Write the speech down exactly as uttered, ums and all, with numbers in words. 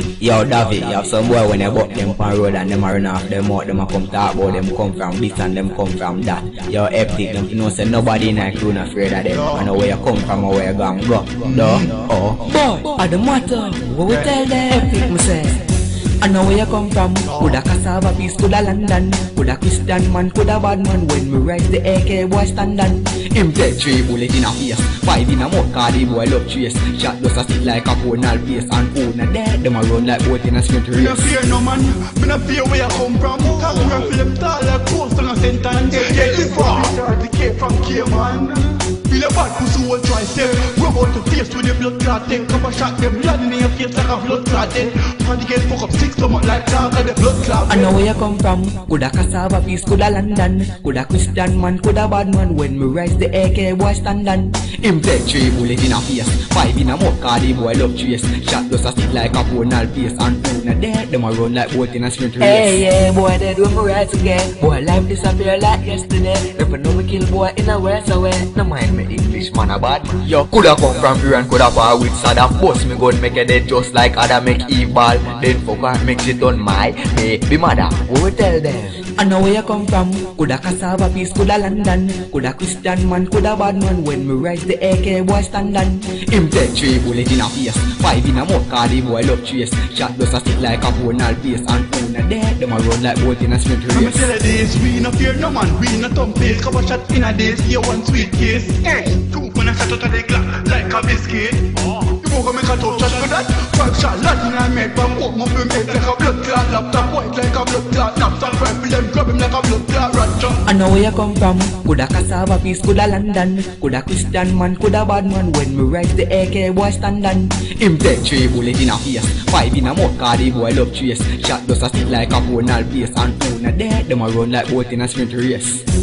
Yo, David, you have some boy when they buck them on road and them a run off them out, them a come talk about them come from this and them come from that. Yo, hectic, them you know say nobody in that crew not afraid of them. I know where you come from or where you gone go. No? Oh. Boy, I don't matter what we tell them. Hectic, me say. I know where you come from. Coulda cassava piece, coulda London. Coulda Christian man, coulda bad man. When we rise the A K boy stand on. Him take three bullet in a face, five in a mouth, cause the boy love chase. Shot does a stick like a ponal pace, and who not dead, them a run like boat in a sprint race. Me no fear no man, me no fear where you come from. Cause we run for them tall like post on a sentence. Get it from the K from K man. Feel a bad pussy will try step. We about to face with the blood clot. Take come a shot them landing in your face like a blood clot. Then party get fuck up six stomach like dark and the blood clot. I know where you come from. Coulda cassava piece, coulda London. Coulda Christian man, coulda bad man. When we rise the A K boy stand on. Him take three bullet in a face, five in a mouth, cause the boy love chase. Shot does a stick like a ponal pace, and who not dead, them a run like boat in a sprint race. Hey yeah, boy dead when we rise again. Boy life disappear like yesterday. Never know me kill boy in a worse way. No mind me English man a bad man. Yo, coulda come from Iran, coulda par with Saddam. Bust me gun make a dead just like Adam make Eve ball. Then fuck her, make shit on my baby mother. Who will tell them? I know where you come from. Coulda cassava piece, coulda London. Coulda Christian man, coulda bad man. When we rise the A K boy stand on. Him take three bullet in a face, five in a mouth, cause the boy love chase. Shot does a stick like a ponal pace, and who not dead, them a run like boat in a sprint race. I'm tell you this, we no fear no man, we no thumb face. Cover shot in a days, here one sweet case. Hey, two when I shot out of the clock like a biscuit. Oh, you won't make a tough shot for that. Five shot Latin I made from walk my film head like a blood clot. Laptop white like a blood clot. Knapsack rifle them grab him like a blood clot. Ratchet. I know where you come from. Coulda cassava piece, coulda London. Coulda Christian man, coulda bad man. When we rise the A K boy stand on. Him take three bullet in a face, five in a mouth, cause the boy love chase. Shot does a stick like a ponal pace, and who not dead, them a run like boat in a sprint race.